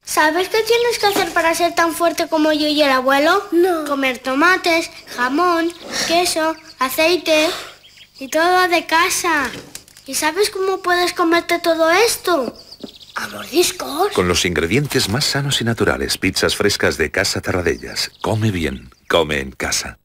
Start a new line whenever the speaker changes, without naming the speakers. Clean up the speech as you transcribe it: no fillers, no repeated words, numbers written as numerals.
¿Sabes qué tienes que hacer para ser tan fuerte como yo y el abuelo?
No.
Comer tomates, jamón, queso, aceite y todo de casa. ¿Y sabes cómo puedes comerte todo esto?
¿A mordiscos?
Con los ingredientes más sanos y naturales, pizzas frescas de Casa Tarradellas. Come bien, come en casa.